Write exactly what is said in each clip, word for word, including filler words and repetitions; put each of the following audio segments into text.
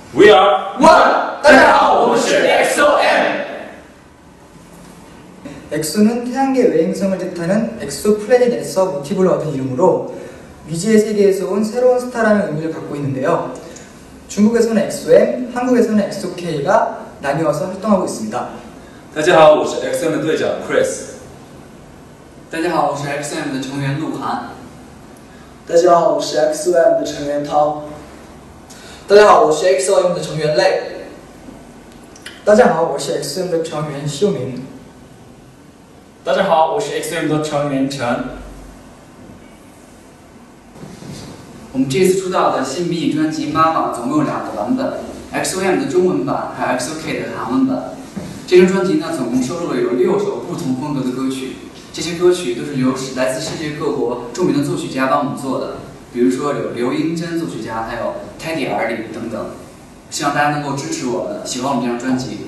We are one。大家好，我们是 E X O M。 엑소는 태양계 외행성을 뜻하는 엑소플래닛에서 모티브를 얻은 이름으로 미지의 세계에서 온 새로운 스타라는 의미를 갖고 있는데요. 중국에서는 엑소-M, 한국에서는 엑소-K가 나뉘어서 활동하고 있습니다. 大家好，我是 X O M 的队长 Chris。 大家好，我是 X O M 的成员鹿晗。 大家好，我是 X O M 的成员涛。 大家好，我是 X O M 的成员类。 大家好，我是 X O M 的成员秀明。 大家好，我是 X O M 的成员陈。 我们这次出道的新迷你专辑《妈妈》总共有两个版本 ，X O M 的中文版还有 X O K 的韩文版。这张专辑呢，总共收录了有六首不同风格的歌曲，这些歌曲都是由来自世界各国著名的作曲家帮我们做的，比如说有刘英珍作曲家，还有泰迪尔里等等。希望大家能够支持我们，喜欢我们这张专辑。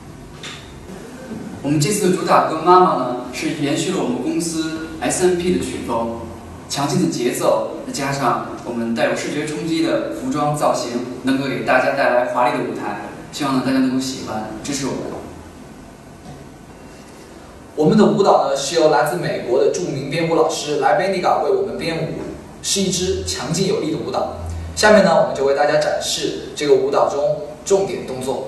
我们这次的主打歌《妈妈》呢，是延续了我们公司 S M P 的曲风，强劲的节奏，再加上我们带有视觉冲击的服装造型，能够给大家带来华丽的舞台。希望呢大家能够喜欢，支持我们。 我们的舞蹈呢是由来自美国的著名编舞老师莱贝尼嘎为我们编舞，是一支强劲有力的舞蹈。下面呢，我们就为大家展示这个舞蹈中重点动作。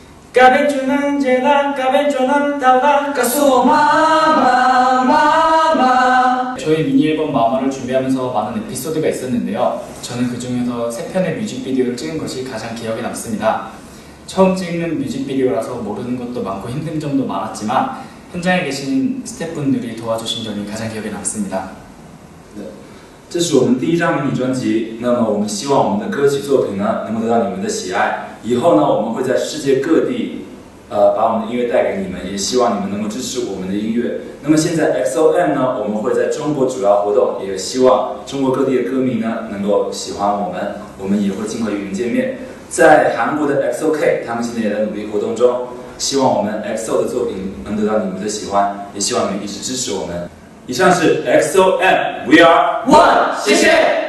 저희 미니 앨범 마마를 준비하면서 많은 에피소드가 있었는데요. 저는 그 중에서 세 편의 뮤직비디오를 찍은 것이 가장 기억에 남습니다. 처음 찍는 뮤직비디오라서 모르는 것도 많고 힘든 점도 많았지만 현장에 계신 스태프분들이 도와주신 점이 가장 기억에 남습니다. 네. 这是我们第一张迷你专辑，那么我们希望我们的歌曲作品呢，能够得到你们的喜爱。以后呢，我们会在世界各地，呃，把我们的音乐带给你们，也希望你们能够支持我们的音乐。那么现在 X O M 呢，我们会在中国主要活动，也希望中国各地的歌迷呢能够喜欢我们，我们也会尽快与你们见面。在韩国的 X O K， 他们现在也在努力活动中，希望我们 X O 的作品能得到你们的喜欢，也希望你们一直支持我们。 以上是 X O M，We are one，谢谢。